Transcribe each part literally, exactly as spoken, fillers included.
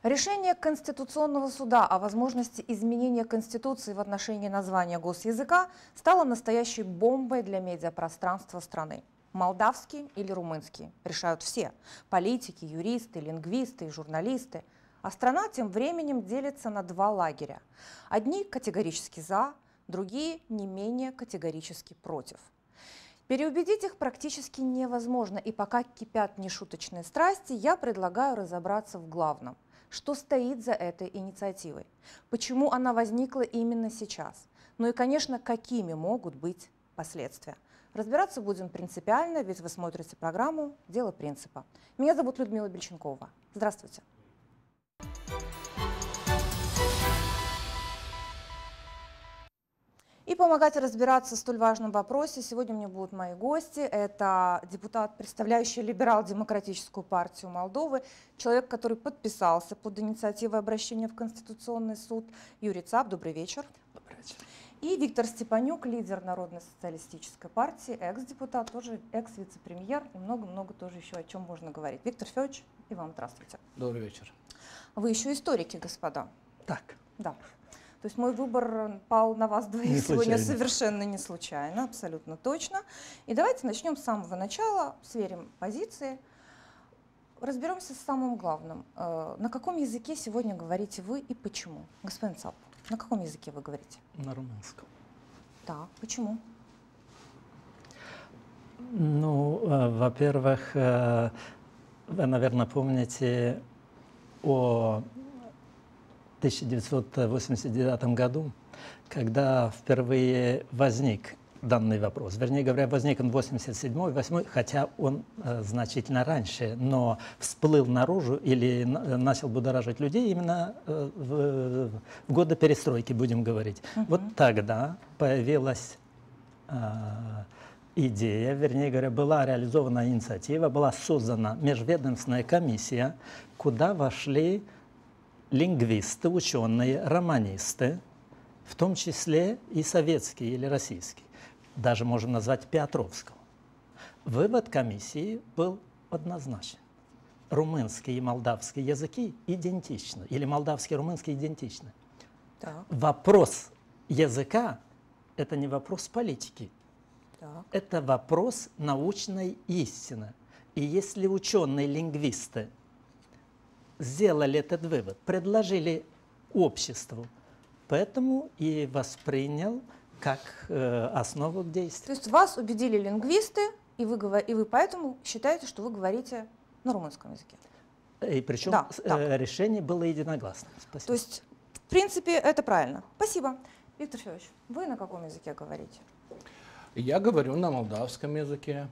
Решение Конституционного суда о возможности изменения Конституции в отношении названия госязыка стало настоящей бомбой для медиапространства страны. Молдавский или румынский решают все – политики, юристы, лингвисты и журналисты. А страна тем временем делится на два лагеря. Одни категорически за, другие не менее категорически против. Переубедить их практически невозможно, и пока кипят нешуточные страсти, я предлагаю разобраться в главном. Что стоит за этой инициативой? Почему она возникла именно сейчас? Ну и, конечно, какими могут быть последствия? Разбираться будем принципиально, ведь вы смотрите программу «Дело принципа». Меня зовут Людмила Бельченкова. Здравствуйте. И помогать разбираться в столь важном вопросе сегодня у меня будут мои гости. Это депутат, представляющий либерал-демократическую партию Молдовы, человек, который подписался под инициативой обращения в Конституционный суд, Юрий Цап. Добрый вечер. Добрый вечер. И Виктор Степанюк, лидер Народной социалистической партии, экс-депутат, тоже экс-вице-премьер и много-много тоже еще о чем можно говорить. Виктор Федорович, и вам здравствуйте. Добрый вечер. Вы еще историки, господа. Так. Да. То есть мой выбор пал на вас двоих Не сегодня случайно. совершенно не случайно, абсолютно точно. И давайте начнем с самого начала, сверим позиции, разберемся с самым главным. На каком языке сегодня говорите вы и почему? Господин Цап, на каком языке вы говорите? На румынском. Так, почему? Ну, во-первых, вы, наверное, помните о тысяча девятьсот восемьдесят девятом году, когда впервые возник данный вопрос. Вернее говоря, возник он в восемьдесят седьмом восьмом, хотя он э, значительно раньше, но всплыл наружу или на, начал будоражить людей именно э, в, в годы перестройки, будем говорить. Uh-huh. Вот тогда появилась э, идея, вернее говоря, была реализована инициатива, была создана межведомственная комиссия, куда вошли лингвисты, ученые, романисты, в том числе и советские или российские. Даже можем назвать Петровского. Вывод комиссии был однозначен. Румынский и молдавский языки идентичны, или молдавский и румынский идентичны. Так. Вопрос языка – это не вопрос политики, Так. это вопрос научной истины. И если ученые-лингвисты сделали этот вывод, предложили обществу, поэтому и воспринял как э, основу к действию. То есть вас убедили лингвисты, и вы, и вы поэтому считаете, что вы говорите на румынском языке? И причем да, э, решение было единогласным. Спасибо. То есть, в принципе, это правильно. Спасибо. Виктор Федорович, вы на каком языке говорите? Я говорю на молдавском языке.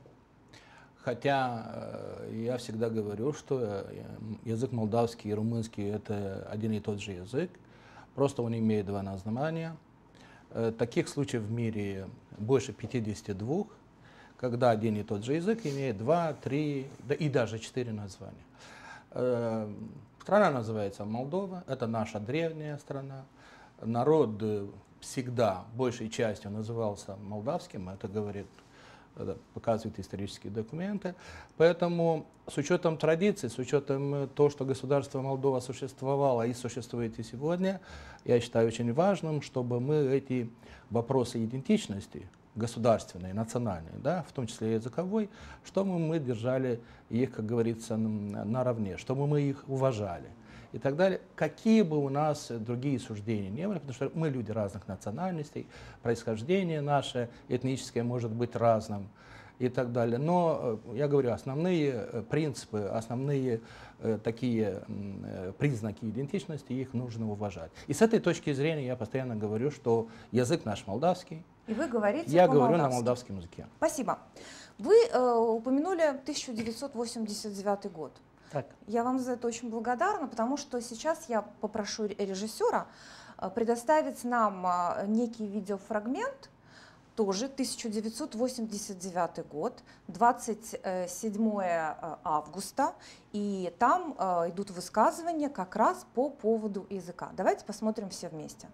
Хотя э, я всегда говорю, что э, язык молдавский и румынский – это один и тот же язык, просто он имеет два названия. Э, таких случаев в мире больше пятидесяти двух, когда один и тот же язык имеет два, три да, и даже четыре названия. Э, страна называется Молдова, это наша древняя страна. Народ всегда большей частью назывался молдавским, это говорит это показывают исторические документы. Поэтому с учетом традиций, с учетом того, что государство Молдова существовало и существует и сегодня, я считаю очень важным, чтобы мы эти вопросы идентичности государственной, национальной, да, в том числе и языковой, чтобы мы держали их, как говорится, наравне, чтобы мы их уважали. И так далее, какие бы у нас другие суждения не были, потому что мы люди разных национальностей, происхождение наше этническое может быть разным и так далее. Но, я говорю, основные принципы, основные э, такие э, признаки идентичности, их нужно уважать. И с этой точки зрения я постоянно говорю, что язык наш молдавский. И вы говорите Я по-молдавски. говорю на молдавском языке. Спасибо. Вы э, упомянули тысяча девятьсот восемьдесят девятый год. Так. Я вам за это очень благодарна, потому что сейчас я попрошу режиссера предоставить нам некий видеофрагмент, тоже тысяча девятьсот восемьдесят девятый год, двадцать седьмое августа, и там идут высказывания как раз по поводу языка. Давайте посмотрим все вместе.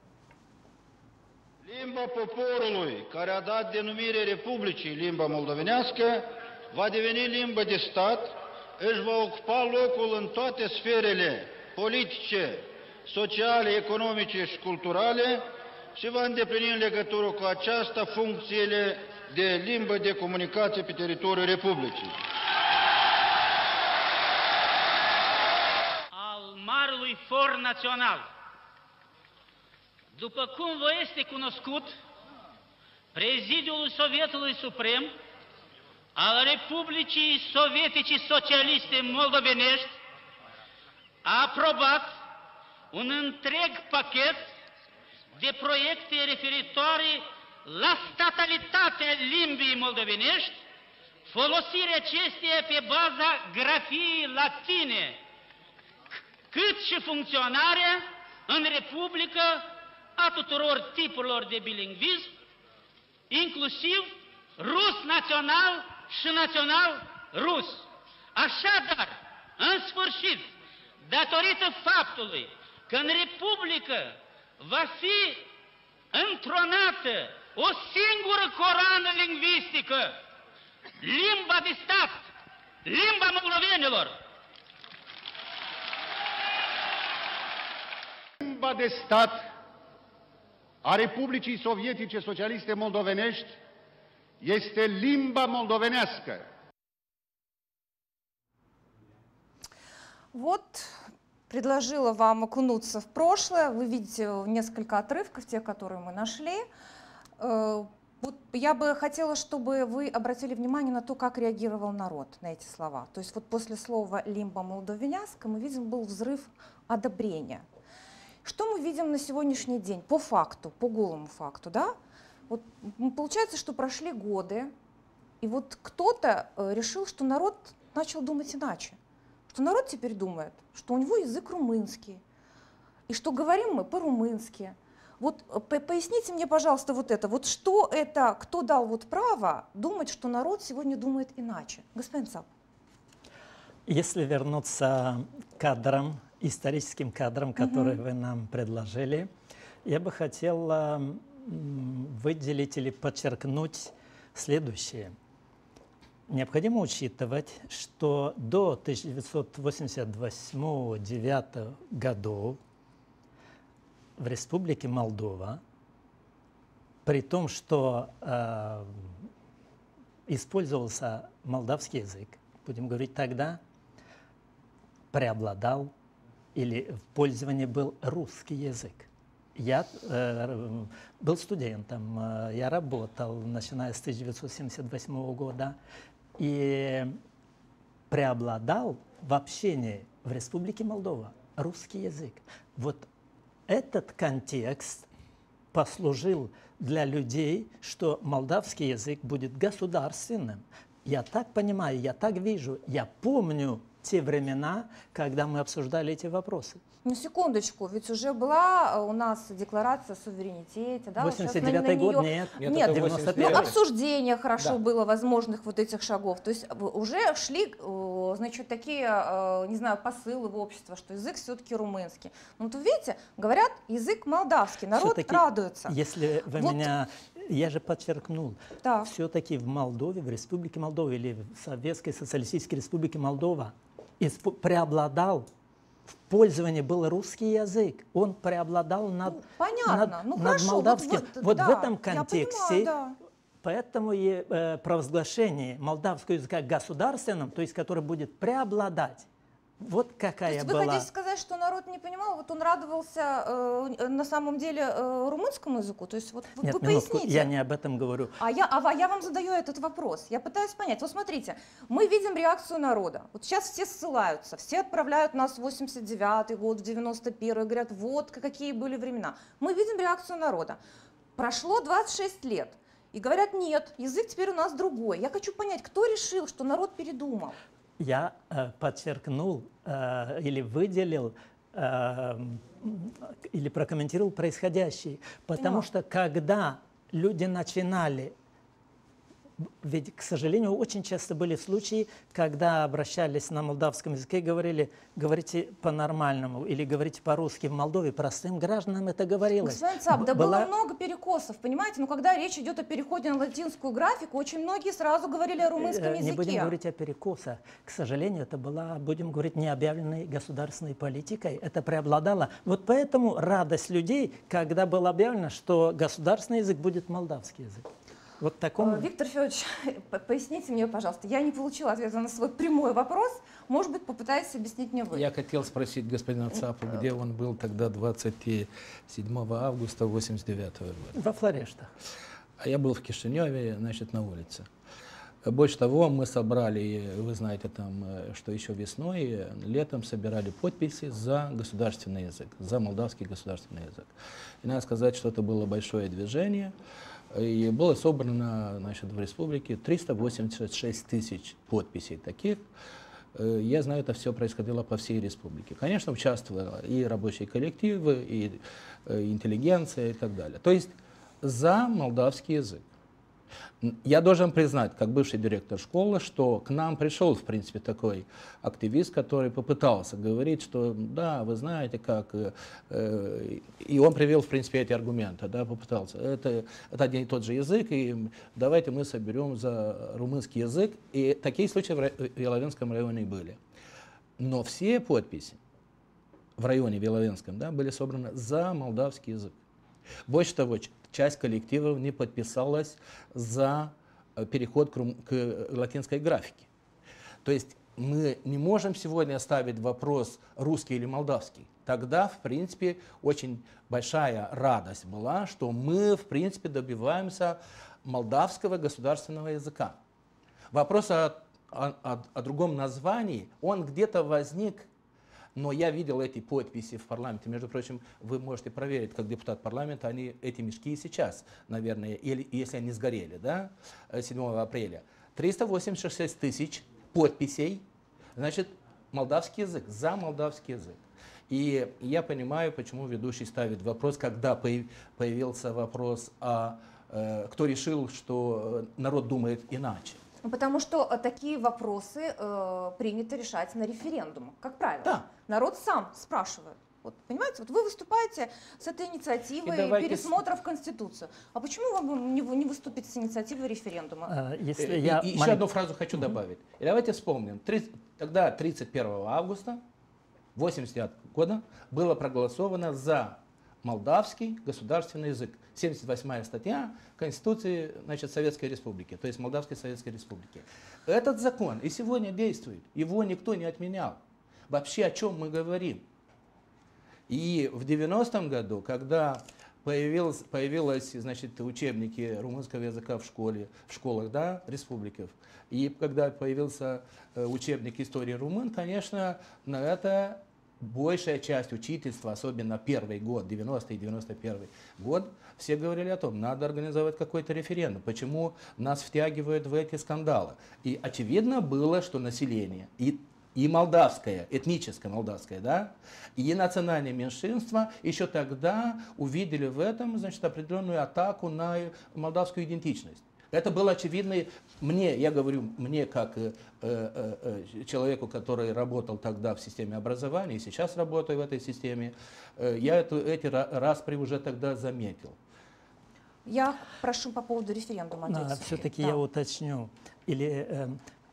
Limba poporului, care a dat denumire Republicii limba moldovenească, va deveni limbă de stat, își va ocupa locul în toate sferele politice, sociale, economice și culturale și va îndeplini în legătură cu aceasta funcțiile de limbă de comunicație pe teritoriul Republicii. Al Marelui For Național. După cum vă este cunoscut, Prezidiul Sovietului Suprem al Republicii Sovietice Socialiste Moldovenești a aprobat un întreg pachet de proiecte referitoare la statalitatea limbii moldovenești, folosirea acesteia pe baza grafiei latine, cât și funcționarea în Republică a tuturor tipurilor de bilingvism, inclusiv rus național și național rus. Așadar, în sfârșit, datorită faptului că în Republică va fi întronată o singură coroană lingvistică, limba de stat, limba moldovenilor. Limba de stat a Republicii Sovietice Socialiste Moldovenești este limba moldovenească. Вот, предложила вам окунуться в прошлое. Вы видите несколько отрывков, те, которые мы нашли. Вот я бы хотела, чтобы вы обратили внимание на то, как реагировал народ на эти слова. То есть вот после слова «лимба молдовеняска» мы видим, был взрыв одобрения. Что мы видим на сегодняшний день по факту, по голому факту, да? Вот получается, что прошли годы, и вот кто-то решил, что народ начал думать иначе. Что народ теперь думает, что у него язык румынский, и что говорим мы по-румынски. Вот поясните мне, пожалуйста, вот это. Вот что это, кто дал вот право думать, что народ сегодня думает иначе? Господин Цап. Если вернуться к кадрам, историческим кадрам, которые угу. вы нам предложили, я бы хотел выделить или подчеркнуть следующее. Необходимо учитывать, что до тысяча девятьсот восемьдесят восьмого — девятого годов в Республике Молдова, при том, что э, использовался молдавский язык, будем говорить тогда, преобладал или в пользовании был русский язык. Я э, был студентом, э, я работал, начиная с тысяча девятьсот семьдесят восьмого года, и преобладал в общении в Республике Молдова русский язык. Вот этот контекст послужил для людей, что молдавский язык будет государственным. Я так понимаю, я так вижу, я помню те времена, когда мы обсуждали эти вопросы. Ну, секундочку, ведь уже была у нас декларация о суверенитете, да? восемьдесят девятый год, нее... нет. Нет, нет девяносто первый. Ну, обсуждение хорошо да. было возможных вот этих шагов. То есть уже шли, значит, такие, не знаю, посылы в общество, что язык все-таки румынский. Ну, то видите, говорят, язык молдавский, народ радуется. Если вы вот. меня... Я же подчеркнул, да. все-таки в Молдове, в Республике Молдова или в Советской Социалистической Республике Молдова преобладал, в пользовании был русский язык, он преобладал над, ну, понятно. над, ну, над хорошо, молдавским. Вот, вот да, в этом контексте, понимаю, да. поэтому и э, провозглашение молдавского языка государственным, то есть который будет преобладать. Вот какая То есть была. Вы хотите сказать, что народ не понимал, вот он радовался э, на самом деле э, румынскому языку? То есть вот, вот Нет, вы минутку, поясните. я не об этом говорю. А я, а я вам задаю этот вопрос. Я пытаюсь понять. Вот смотрите, мы видим реакцию народа. Вот сейчас все ссылаются, все отправляют нас в восемьдесят девятый год, в девяносто первый, говорят, вот какие были времена. Мы видим реакцию народа. Прошло двадцать шесть лет. И говорят, нет, язык теперь у нас другой. Я хочу понять, кто решил, что народ передумал? Я э, подчеркнул э, или выделил, э, или прокомментировал происходящее. Потому Понимаю. что когда люди начинали Ведь, к сожалению, очень часто были случаи, когда обращались на молдавском языке и говорили, говорите по-нормальному или говорите по-русски. В Молдове простым гражданам это говорилось. Господин Цап, да Была... было много перекосов, понимаете? Но когда речь идет о переходе на латинскую графику, очень многие сразу говорили о румынском языке. Не будем говорить о перекосах. К сожалению, это была, будем говорить, необъявленной государственной политикой. Это преобладало. Вот поэтому радость людей, когда было объявлено, что государственный язык будет молдавский язык. Вот такому... Виктор Федорович, поясните мне, пожалуйста, я не получила ответа на свой прямой вопрос, может быть, попытаетесь объяснить мне вы. Я хотел спросить господина Цапа, где он был тогда двадцать седьмого августа восемьдесят девятого года? Во Флорештах. А я был в Кишиневе, значит, на улице. Больше того, мы собрали, вы знаете, там, что еще весной, летом собирали подписи за государственный язык, за молдавский государственный язык. И надо сказать, что это было большое движение. И было собрано, значит, в республике триста восемьдесят шесть тысяч подписей таких. Я знаю, это все происходило по всей республике. Конечно, участвовали и рабочие коллективы, и интеллигенция и так далее. То есть за молдавский язык. Я должен признать, как бывший директор школы, что к нам пришел, в принципе, такой активист, который попытался говорить, что да, вы знаете, как... Э, и он привел, в принципе, эти аргументы, да, попытался. Это, это один и тот же язык, и давайте мы соберем за румынский язык. И такие случаи в Еловенском районе были. Но все подписи в районе Еловенском, да, были собраны за молдавский язык. Больше того, часть коллективов не подписалась за переход к, к латинской графике. То есть мы не можем сегодня ставить вопрос русский или молдавский. Тогда, в принципе, очень большая радость была, что мы, в принципе, добиваемся молдавского государственного языка. Вопрос о, о, о, о другом названии, он где-то возник. Но я видел эти подписи в парламенте. Между прочим, вы можете проверить, как депутат парламента, они, эти мешки и сейчас, наверное, или, если они сгорели, да, седьмого апреля. триста восемьдесят шесть тысяч подписей, значит, молдавский язык, за молдавский язык. И я понимаю, почему ведущий ставит вопрос, когда появился вопрос, о, э, кто решил, что народ думает иначе. Потому что такие вопросы э, принято решать на референдумах, как правило. Да. Народ сам спрашивает. Вот, понимаете, вот вы выступаете с этой инициативой давайте... пересмотра в Конституцию. А почему вам не, не выступить с инициативой референдума? А, если и, я и, и малень... еще одну фразу хочу mm-hmm. добавить. И давайте вспомним. тридцать, тогда тридцать первого августа восемьдесят девятого года было проголосовано за молдавский государственный язык. семьдесят восьмая статья Конституции, значит, Советской Республики, то есть Молдавской Советской Республики. Этот закон и сегодня действует, его никто не отменял. Вообще о чем мы говорим? И в девяностом году, когда появилось, появились, значит, учебники румынского языка в школе, в школах, да, республиков, и когда появился учебник истории румын, конечно, на это большая часть учительства, особенно первый год, девяностый и девяносто первый год, все говорили о том, надо организовать какой-то референдум, почему нас втягивают в эти скандалы. И очевидно было, что население, и, и молдавское, этническое молдавское, да, и национальные меньшинства еще тогда увидели в этом, значит, определенную атаку на молдавскую идентичность. Это было очевидно мне, я говорю, мне как э, э, э, человеку, который работал тогда в системе образования, и сейчас работаю в этой системе, э, я эту, эти распри уже тогда заметил. Я прошу по поводу референдума. Да, все-таки да. я уточню. Или э,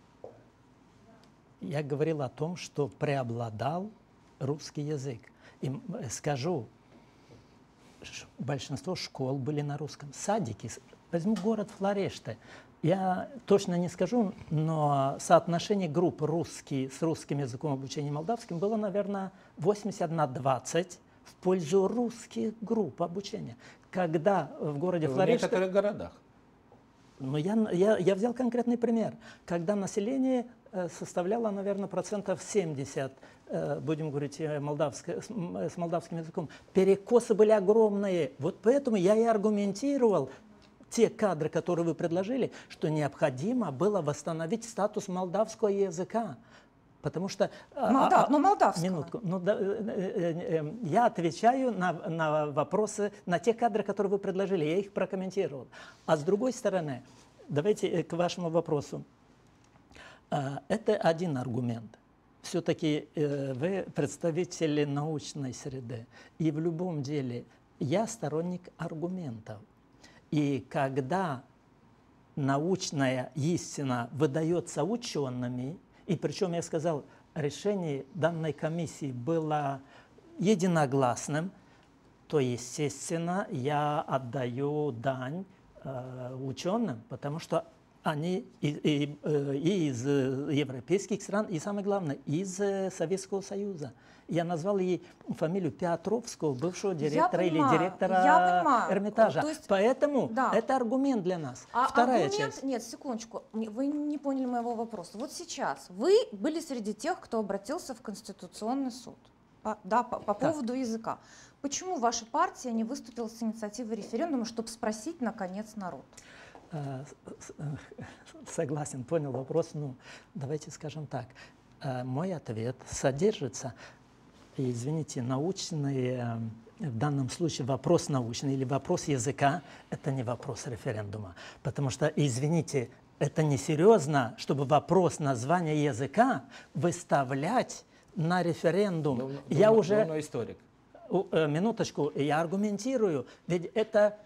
я говорил о том, что преобладал русский язык. И скажу, большинство школ были на русском. Садики. Возьму город Флорешты. Я точно не скажу, но соотношение групп русский с русским языком обучения молдавским было, наверное, восемьдесят на двадцать в пользу русских групп обучения. Когда в городе Флорешты... В некоторых городах. Ну, я, я, я взял конкретный пример. Когда население составляло, наверное, процентов семьдесят, будем говорить, молдавско, с молдавским языком, перекосы были огромные. Вот поэтому я и аргументировал те кадры, которые вы предложили, что необходимо было восстановить статус молдавского языка. Потому что... Молдав, а, ну, молдавского. Минутку. Ну, да, э, э, я отвечаю на, на вопросы, на те кадры, которые вы предложили. Я их прокомментировал. А с другой стороны, давайте к вашему вопросу. Это один аргумент. Все-таки вы представители научной среды. И в любом деле я сторонник аргументов. И когда научная истина выдается учеными, и причем я сказал, решение данной комиссии было единогласным, то, естественно, я отдаю дань э, ученым, потому что они и, и, и из европейских стран, и самое главное, из Советского Союза. Я назвал ей фамилию Петровского, бывшего директора или директора Эрмитажа. То есть, поэтому да. это аргумент для нас. А Вторая аргумент, часть. Нет, секундочку, вы не поняли моего вопроса. Вот сейчас вы были среди тех, кто обратился в Конституционный суд. По, да, по, по поводу языка. Почему ваша партия не выступила с инициативой референдума, чтобы спросить, наконец, народ? Согласен, понял вопрос. Ну, давайте скажем так. Мой ответ содержится, извините, научный, в данном случае вопрос научный или вопрос языка, это не вопрос референдума. Потому что, извините, это несерьезно, чтобы вопрос названия языка выставлять на референдум. Ну, я ну, уже... Ну, историк. Минуточку, я аргументирую, ведь это,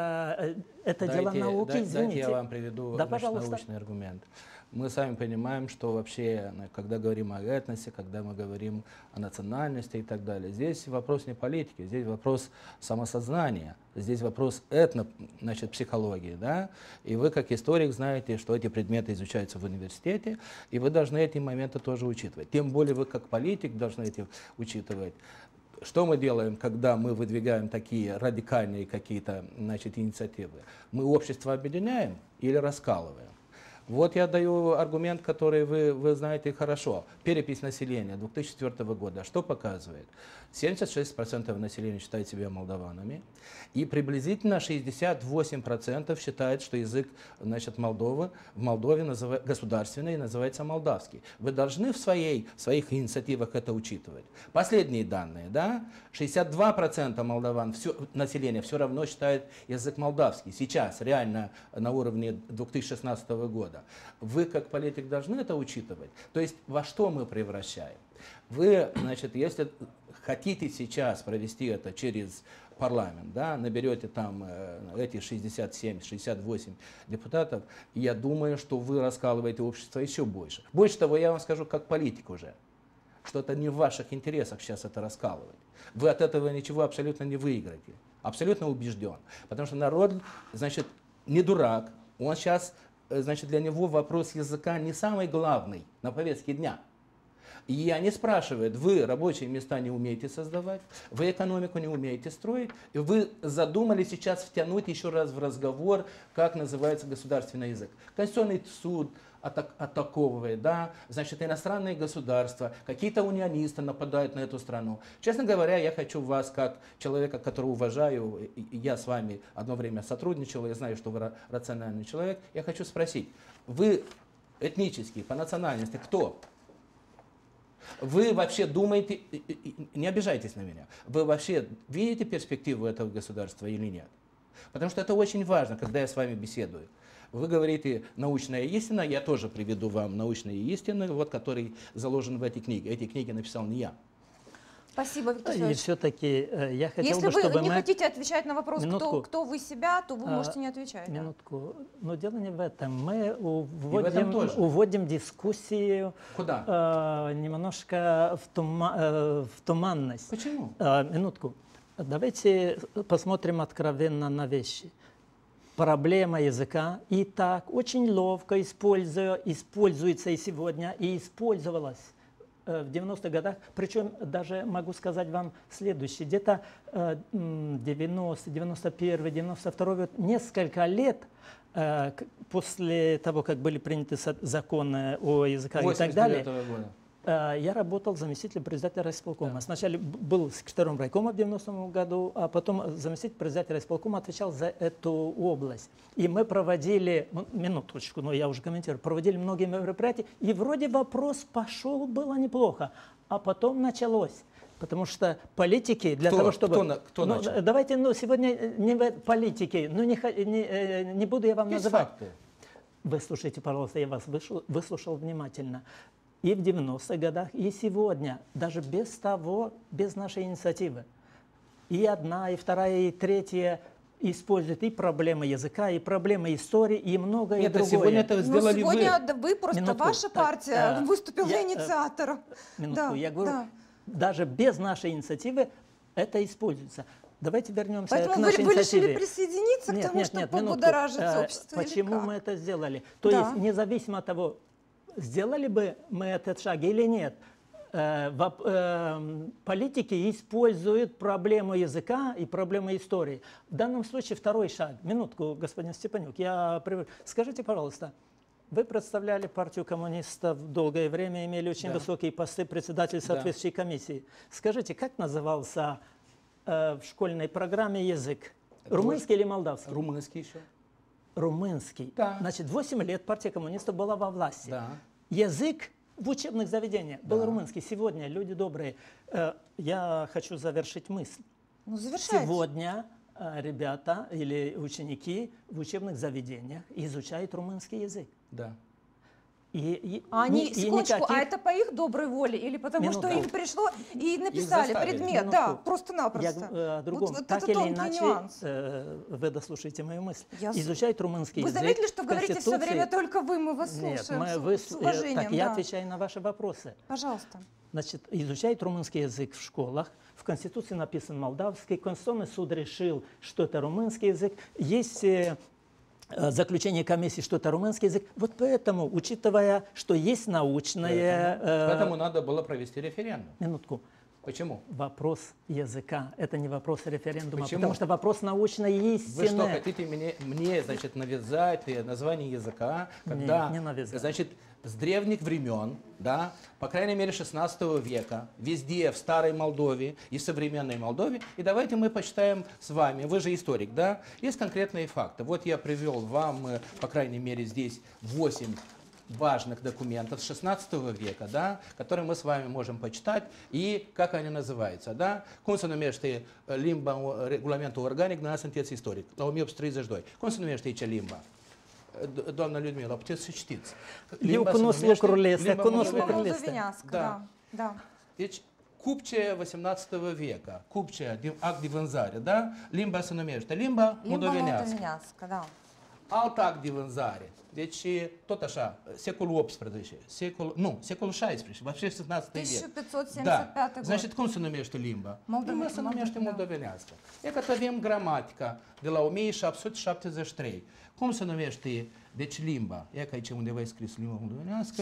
э, это дайте, дело науки, да, извините. Дайте я вам приведу да, наш пожалуйста. научный аргумент. Мы сами понимаем, что вообще, когда говорим о этносе, когда мы говорим о национальности и так далее, здесь вопрос не политики, здесь вопрос самосознания, здесь вопрос этно, значит, психологии, да? И вы, как историк, знаете, что эти предметы изучаются в университете, и вы должны эти моменты тоже учитывать. Тем более вы, как политик, должны эти учитывать. Что мы делаем, когда мы выдвигаем такие радикальные какие-то, значит, инициативы? Мы общество объединяем или раскалываем? Вот я даю аргумент, который вы, вы знаете хорошо. Перепись населения две тысячи четвёртого года. Что показывает? семьдесят шесть процентов населения считает себя молдаванами. И приблизительно шестьдесят восемь процентов считает, что язык, значит, Молдовы, в Молдове назыв... государственный и называется молдавский. Вы должны в, своей, в своих инициативах это учитывать. Последние данные, да? шестьдесят два процента молдаван, все, населения все равно считает язык молдавский. Сейчас, реально, на уровне две тысячи шестнадцатого года. Вы, как политик, должны это учитывать. То есть, во что мы превращаем? Вы, значит, если хотите сейчас провести это через парламент, да, наберете там э, эти шестьдесят семь — шестьдесят восемь депутатов, я думаю, что вы раскалываете общество еще больше. Больше того, я вам скажу, как политик уже, что это не в ваших интересах сейчас это раскалывать. Вы от этого ничего абсолютно не выиграете. Абсолютно убежден. Потому что народ, значит, не дурак. Он сейчас, значит, для него вопрос языка не самый главный на повестке дня. И они спрашивают, вы рабочие места не умеете создавать, вы экономику не умеете строить, и вы задумали сейчас втянуть еще раз в разговор, как называется государственный язык. Конституционный суд атак, атаковывает, да, значит, иностранные государства, какие-то унионисты нападают на эту страну. Честно говоря, я хочу вас, как человека, которого уважаю, и я с вами одно время сотрудничал, я знаю, что вы рациональный человек, я хочу спросить, вы этнически, по национальности, кто? Вы вообще думаете, не обижайтесь на меня, вы вообще видите перспективу этого государства или нет? Потому что это очень важно, когда я с вами беседую. Вы говорите научная истина, я тоже приведу вам научные истины, вот, которые заложены в эти книги. Эти книги написал не я. Спасибо, Виктор И Федорович. все-таки я хотел Если бы, вы чтобы не мы... хотите отвечать на вопрос, Минутку. кто, кто вы себя, то вы А, можете не отвечать. да. Минутку. Но дело не в этом. Мы в этом уводим, тоже. уводим дискуссию Куда? э, немножко в, тума, э, в туманность. Почему? Э, минутку. Давайте посмотрим откровенно на вещи. Проблема языка и так очень ловко используя, используется и сегодня, и использовалась в девяностых годах. Причем даже могу сказать вам следующее. Где-то девяностый, девяносто первый, девяносто второй год, несколько лет после того, как были приняты законы о языках и так далее, года. я работал заместителем председателя райисполкома. Да. Сначала был секретарем райкома в девяностом году, а потом заместитель председателя райисполкома отвечал за эту область. И мы проводили, минуточку, но я уже комментирую, проводили многие мероприятия, и вроде вопрос пошел, было неплохо, а потом началось. Потому что политики для кто, того, чтобы... Кто, кто ну, начал? Давайте, ну, сегодня не в политике, ну, не, не, не буду я вам Есть называть. факты. выслушайте, пожалуйста, я вас выслушал, выслушал внимательно. И в девяностых годах, и сегодня, даже без того, без нашей инициативы, и одна, и вторая, и третья используют и проблемы языка, и проблемы истории, и многое Нет, другое. сегодня это сделали Но сегодня вы. вы, просто Минутку. ваша Так, партия э, выступила я, э, инициатором. Минутку, Да, я говорю, да. даже без нашей инициативы это используется. Давайте вернемся Поэтому к вы, нашей вы инициативе. решили присоединиться Нет, к тому, нет, чтобы нет, минутку. побудоражить Э, общество? или Почему как? мы это сделали? То Да. есть, независимо от того, сделали бы мы этот шаг или нет, э, в, э, политики используют проблему языка и проблему истории. В данном случае второй шаг. Минутку, господин Степанюк, я прив... Скажите, пожалуйста, вы представляли партию коммунистов долгое время, имели очень Да. высокие посты, председатель соответствующей комиссии. Скажите, как назывался э, в школьной программе язык? Румынский или молдавский? Румынский еще. Румынский. Да. Значит, восемь лет партия коммунистов была во власти. Да. Язык в учебных заведениях был Да. румынский. Сегодня, люди добрые, э, я хочу завершить мысль. Ну, завершайте. Сегодня э, ребята или ученики в учебных заведениях изучают румынский язык. Да. И, и, А они, и секундочку, никаких- а это по их доброй воле или потому что Минутку. им пришло и написали заставили. предмет? Да, Минутку. просто-напросто. Я э, о другом. Вот, вот так это или тонкий иначе, нюанс. э, вы дослушайте мою мысль. Я с- Изучать румынский Вы язык. заметили, что в говорите все Конституции- время только вы, мы вас Нет, слушаем мы, с, вы, с э, уважением. так я да. отвечаю на ваши вопросы. Пожалуйста. Значит, изучают румынский язык в школах. В Конституции написан молдавский. Конституционный суд решил, что это румынский язык. Есть э, э, заключение комиссии, что это румынский язык. Вот поэтому, учитывая, что есть научное... Поэтому, э, поэтому надо было провести референдум. Минутку. Почему? Вопрос языка. Это не вопрос референдума. Почему? Потому что вопрос научной истины. Вы что, хотите мне, мне значит, навязать э, название языка, когда, не навязать. значит, с древних времен, да, по крайней мере шестнадцатого века, везде, в старой Молдове и в современной Молдове, и давайте мы почитаем с вами, вы же историк, да, есть конкретные факты. Вот я привел вам, э, по крайней мере, здесь восемь важных документов с шестнадцатого века, да, которые мы с вами можем почитать, и как они называются. Да? Cum se numește limba, regulamentul organic, nu sunteți istoric, la o mie opt sute treizeci și doi. Cum se numește aici limba? Do- Doamna Людмила, puteți să știți. Eu Limba se cunosc numește lucrurile astea, limba cunosc Limба lucrurile moldovenească. astea. молдавянска, Да. да. да. Deci, cupcea восемнадцатого века, cupcea, din act de vânzare, da? Limba se numește limba Limба moldovenească. молдавянска, да. Alt act de vânzare. Deci, tot așa, secolul optsprezece, secol, nu, secolul șaisprezece, вообще шестнадцатый век. тысяча пятьсот семьдесят Da. пятый год. Значит, cum se numește limba? Moldove- Limba se numește Moldove- da. moldovenească. E că avem gramatica de la o mie șapte sute șaptezeci și trei. Cum se numește, deci, limba? E că aici undeva e scris limba moldovenească,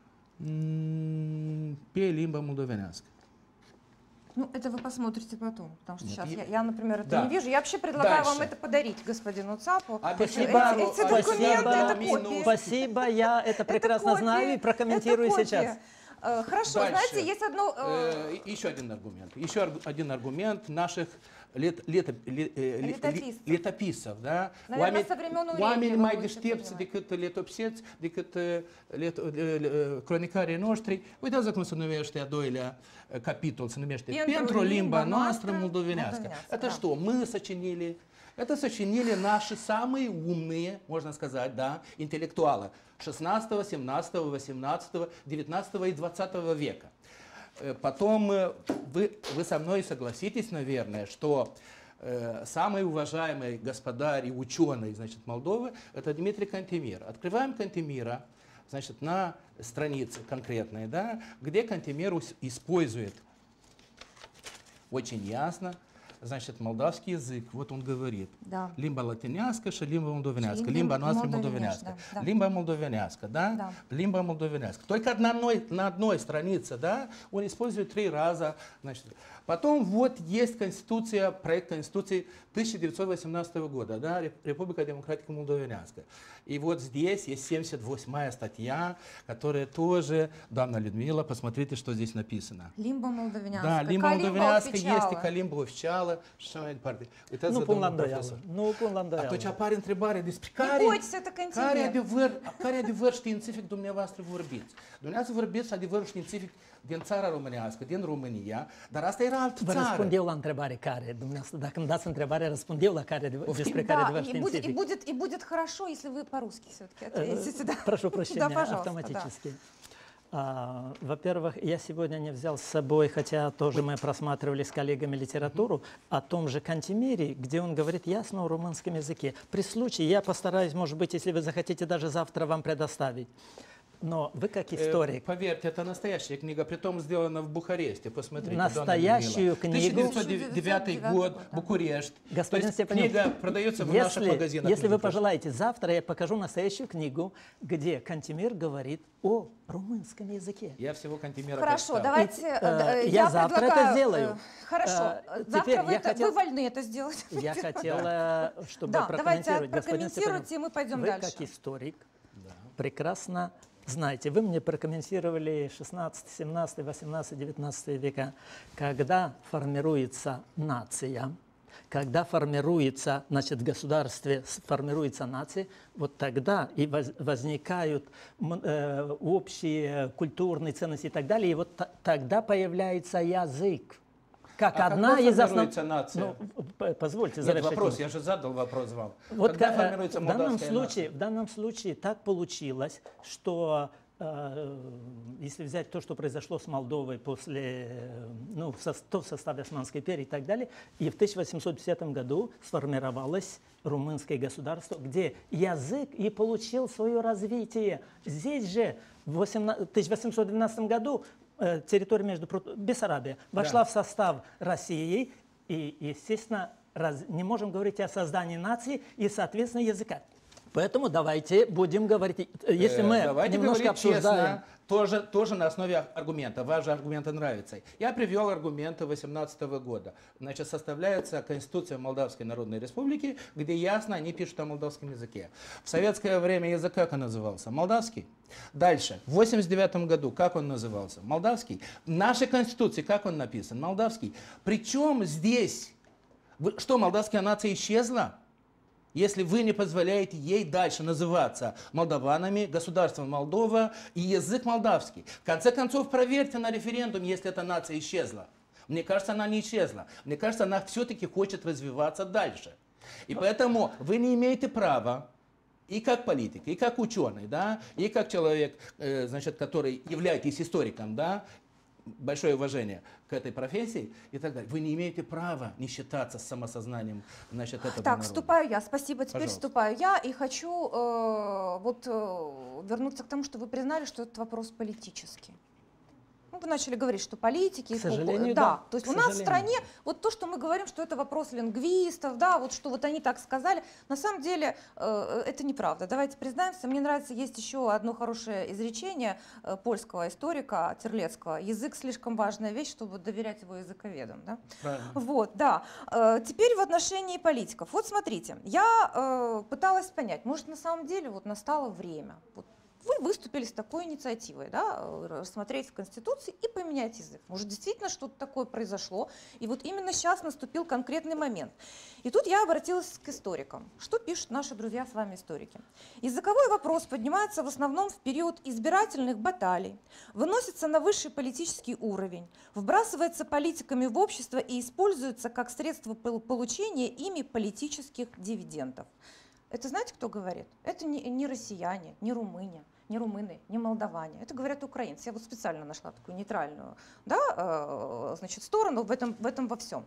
mm, pe limba moldovenească. Ну, это вы посмотрите потом, потому что Нет, сейчас я- я, я, например, это Да. не вижу. Я вообще предлагаю вам Дальше. это подарить господину ЦАПу. Спасибо. Эти, эти Спасибо. документы, это Минус. копии. Спасибо, я это прекрасно Это знаю и копии, прокомментирую это копии. сейчас. Э, Хорошо, Дальше. знаете, есть одно... э, Э, Еще один аргумент. Еще арг- один аргумент наших лет, лето- ле- э, ле- Летописцев. летописцев. Да? Наверное, со времен Урении Oameni вы mai лучше deștepți понимаете. decât letopseți, decât uh, let, uh, uh, cronicarii noștri. Uitați cum se numește a doilea uh, capitol, se numește Pentru Pentru limba limba noastră noastră moldovenească. moldovenească, Это да. что, мы сочинили? Это сочинили наши самые умные, можно сказать, да, интеллектуалы шестнадцатого, семнадцатого, восемнадцатого, девятнадцатого и двадцатого века. Э, Потом э, вы, вы со мной согласитесь, наверное, что э, самый уважаемый господарь и ученый, значит, Молдовы, это Дмитрий Кантемир. Открываем Кантемира, значит, на странице конкретной, да, где Кантемир ус- использует очень ясно, значит, молдавский язык. Вот он говорит. Да. Limba latinească și limba moldovenească. Și Limba limba noastră moldovenească, moldovenească. да, да. Limba moldovenească, да? Да. Limba moldovenească. Только на одной, на одной странице, да, он использует три раза. Значит. Потом вот есть Конституция, проект Конституции тысяча девятьсот восемнадцатого года, да, Реп- Республика Демократика Молдовеnească. И вот здесь есть семьдесят восьмая статья, которая тоже, Дана Людмила, посмотрите, что здесь написано. Лимба молдавянска. Да, лимба Калимба молдовяска есть, и отвечала. калимба овчала Ала, что моя партия. Nu pun la îndoială. Nu pun la îndoială. Atunci apare întrebarea despre Не care, бойтесь, это care, континент. adevăr, care adevăr științific dumneavoastră vorbiți. Dumneavoastră vorbiți adevărul științific din țara românească, din România, dar asta era altă Vă țară. răspund eu la întrebare care, dumneavoastră, dacă îmi dați întrebare, răspund eu la care, despre care Да, adevăr и будет, и, științific. будет, и будет хорошо, если вы по-русски все-таки ответите. Да. Прошу Да, прощения, пожалуйста, автоматически. А, во-первых, я сегодня не взял с собой, хотя тоже мы просматривали с коллегами литературу, о том же Кантемире, где он говорит ясно о румынском языке. При случае я постараюсь, может быть, если вы захотите, даже завтра вам предоставить. Но вы как историк... Э, поверьте, это настоящая книга, притом сделана в Бухаресте. Посмотрите. Настоящую книгу... тысяча девятьсот девятый год, Букурешт. Господин То есть Степанов, книга продается в если, наших магазинах. Если вы пожелаете, завтра я покажу настоящую книгу, где Кантемир говорит о румынском языке. Я всего Кантемира Хорошо, прочитал. давайте... И, э, э, я завтра предлагаю, это сделаю. э, Хорошо, Э, завтра теперь вы, я это- хотел- вы вольны это сделать. Я хотела, чтобы Да, давайте прокомментировать. Господин прокомментируйте, Степанов, и мы пойдем вы дальше. как историк прекрасно знаете, вы мне прокомментировали шестнадцатый, семнадцатый, восемнадцатый, девятнадцатый века, когда формируется нация, когда формируется, значит, в государстве формируется нация, вот тогда и воз- возникают м, э, общие культурные ценности и так далее, и вот т- тогда появляется язык. Как А одна когда из основ... формируется нация? Ну, п- позвольте Нет, завершить. вопрос, я же задал вопрос вам. Вот Когда ка- формируется в данном молдавская случае, нация? в данном случае так получилось, что э, если взять то, что произошло с Молдовой после, э, ну, в, сос- то в составе Османской империи и так далее, и в тысяча восемьсот десятом году сформировалось румынское государство, где язык и получил свое развитие. Здесь же в восемна- тысяча восемьсот двенадцатом году э, территория между Прут- Бессарабия вошла в состав России, и, естественно, раз- не можем говорить о создании нации и, соответственно, языка. Поэтому давайте будем говорить, если Э, мы Давайте немножко говорить обсуждаем... честно, тоже, тоже на основе аргумента. Ваши аргументы нравятся. Я привел аргументы восемнадцатого года. Значит, составляется Конституция Молдавской Народной Республики, где ясно они пишут о молдавском языке. В советское время язык как он назывался? Молдавский. Дальше. В восемьдесят девятом году как он назывался? Молдавский. В нашей Конституции как он написан? Молдавский. Причем здесь... Вы, что, молдавская нация исчезла? Если вы не позволяете ей дальше называться молдаванами, государством Молдова и язык молдавский. В конце концов, проверьте на референдум, если эта нация исчезла. Мне кажется, она не исчезла. Мне кажется, она все-таки хочет развиваться дальше. И поэтому вы не имеете права, и как политик, и как ученый, да, и как человек, э, значит, который являетесь историком, да, большое уважение к этой профессии и так далее. Вы не имеете права не считаться с самосознанием, значит, этого Так, народа. вступаю я. Спасибо. Теперь Пожалуйста. вступаю я. И хочу э, вот э, вернуться к тому, что вы признали, что этот вопрос политический. Ну, вы начали говорить, что политики... К сожалению, да. да. То есть К у нас в сожалению. стране вот то, что мы говорим, что это вопрос лингвистов, да, вот что вот они так сказали, на самом деле э, это неправда. Давайте признаемся. Мне нравится, есть еще одно хорошее изречение э, польского историка Терлецкого. Язык слишком важная вещь, чтобы доверять его языковедам. Да? Правильно. Вот, да. Э, Теперь в отношении политиков. Вот смотрите, я э, пыталась понять, может на самом деле вот настало время. Вот вы выступили с такой инициативой, да, э, рассмотреть в Конституции и поменять язык. Может, действительно что-то такое произошло, и вот именно сейчас наступил конкретный момент. И тут я обратилась к историкам. Что пишут наши друзья с вами историки? Языковой вопрос поднимается в основном в период избирательных баталий, выносится на высший политический уровень, вбрасывается политиками в общество и используется как средство пол- получения ими политических дивидендов. Это знаете, кто говорит? Это не, не россияне, не румыне, не румыны, не молдаване. Это говорят украинцы. Я вот специально нашла такую нейтральную, да, э, значит, сторону в этом, в этом во всем.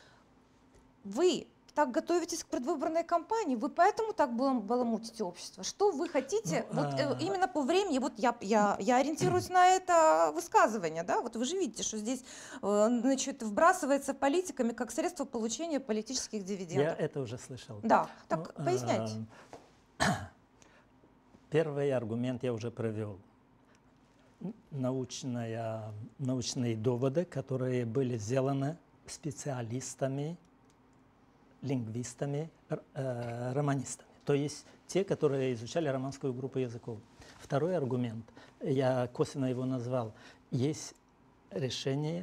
Вы так готовитесь к предвыборной кампании, вы поэтому так балам- баламутите общество. Что вы хотите, Ну, вот, э, а- именно по времени, вот я, я, я ориентируюсь на это высказывание, да, вот вы же видите, что здесь, э, значит, вбрасывается политиками как средство получения политических Я дивидендов. это уже слышал. Да, так Ну, поясняйте. э, Первый аргумент я уже провел. Н- Научная, научные доводы, которые были сделаны специалистами, лингвистами, р- э, романистами. То есть те, которые изучали романскую группу языков. Второй аргумент, я косвенно его назвал, есть решение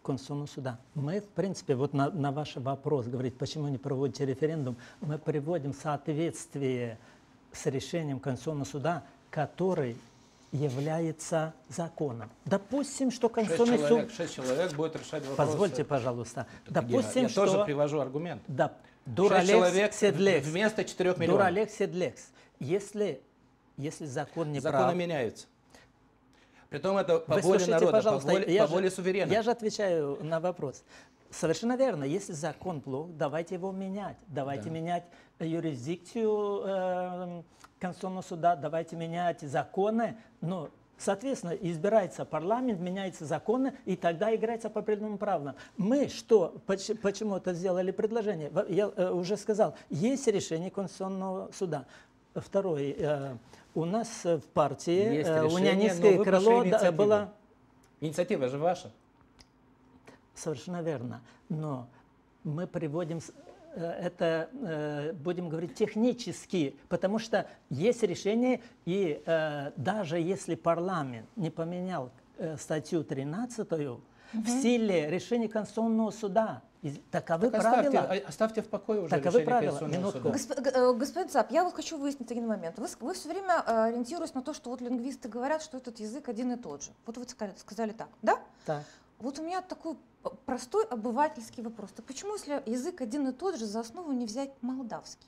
Конституционного суда. Мы, в принципе, вот на, на ваш вопрос, говорить, почему не проводите референдум, мы приводим в соответствие с решением Конституционного суда, который является законом. Допустим, что Конституционный шесть суд... Человек, шесть человек будет решать вопросы. Позвольте, пожалуйста. Допустим, я, я что... тоже привожу аргумент. Да, шесть человек седлекс. вместо четырёх миллионов. Дуралекс седлекс. Если, если закон не Законы прав... меняются. Притом это по Вы воле слушайте, народа, по пожалуйста, воле, я по же- воле суверена. Я же отвечаю на вопрос. Совершенно верно. Если закон плох, давайте его менять. Давайте Да. менять юрисдикцию э, Конституционного суда, давайте менять законы. Но, соответственно, избирается парламент, меняются законы, и тогда играется по определенным правилам. Мы что, поч- почему это сделали предложение? Во- Я э, уже сказал, есть решение Конституционного суда. Второе. э, у нас в партии Есть э, решение, унионистское но вы крыло пошли да, инициативу. было... Инициатива же ваша. Совершенно верно. Но мы приводим с- э, это, э, будем говорить, технически, потому что есть решение, и э, даже если парламент не поменял э, статью тринадцатую, в силе решения Конституционного суда, и таковы Так оставьте, правила. а- оставьте в покое уже Таковы решение правила. Конституционного Минутку. суда. Госп- г- э, Господин Цап, я вот хочу выяснить один момент. Вы, с- вы все время э, ориентируетесь на то, что вот лингвисты говорят, что этот язык один и тот же. Вот вы сказали, сказали так, да? Так. Вот у меня такой п- простой обывательский вопрос. Так почему, если язык один и тот же, за основу не взять молдавский?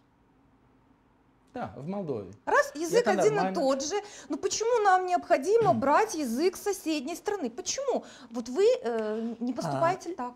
Да, в Молдове. Раз язык Это один нормально. и тот же, ну почему нам необходимо брать язык соседней страны? Почему? Вот вы э, не поступаете так.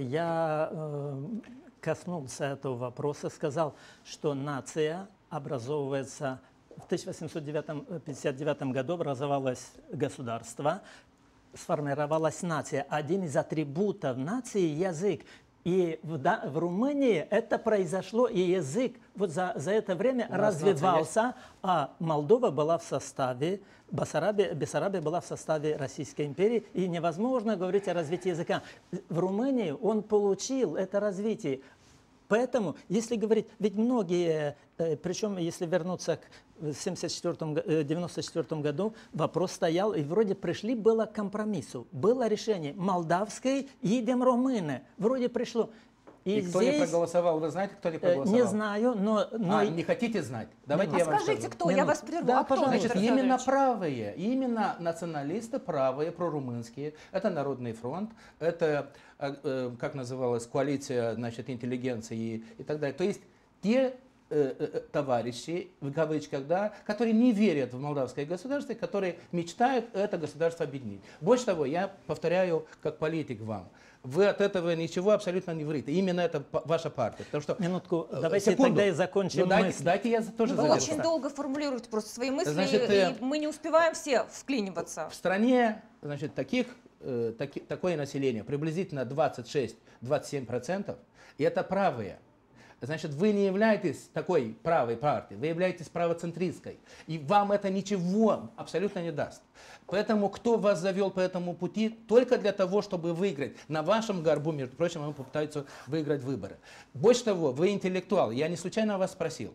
Я э, коснулся этого вопроса, сказал, что нация образовывается в тысяча восемьсот пятьдесят девятом году, образовалось государство, сформировалась нация. Один из атрибутов нации – язык. И в, да, в Румынии это произошло, и язык вот за, за это время У нас развивался, а Молдова была в составе, Бессарабия, Бессарабия была в составе Российской империи, и невозможно говорить о развитии языка. В Румынии он получил это развитие. Поэтому, если говорить, ведь многие, э, причем если вернуться к семьдесят четвёртому, э, девяносто четвёртому году, вопрос стоял, и вроде пришли, было к компромиссу. Было решение, молдавской, едем румыны. Вроде пришло. И, И кто здесь, не проголосовал? Вы знаете, кто не э, проголосовал? не знаю, но... но А, не хотите знать? Давайте А я вам скажите, скажу. кто? Я Минуту. вас прерву. Да, А кто, пожалуйста. Виктор Значит, именно Федорович? правые, именно националисты правые, прорумынские, это Народный фронт, это, э, э, как называлась, коалиция, значит, интеллигенции и, и так далее. То есть те э, э, товарищи, в кавычках, да, которые не верят в молдавское государство, которые мечтают это государство объединить. Больше того, я повторяю, как политик вам, вы от этого ничего абсолютно не врите. Именно это п- ваша партия. Потому что, Минутку, Э, давайте секунду. тогда и закончим Ну, дайте, мысль. дайте я за- тоже Вы завершу. очень долго формулируете просто свои мысли, Значит, и э, мы не успеваем все вклиниваться. В стране, значит, таких, э, таки- такое население приблизительно двадцать шесть - двадцать семь процентов, и это правые. Значит, вы не являетесь такой правой партией, вы являетесь правоцентристской. И вам это ничего абсолютно не даст. Поэтому кто вас завел по этому пути, только для того, чтобы выиграть. На вашем горбу, между прочим, он попытается выиграть выборы. Больше того, вы интеллектуал. Я не случайно вас спросил.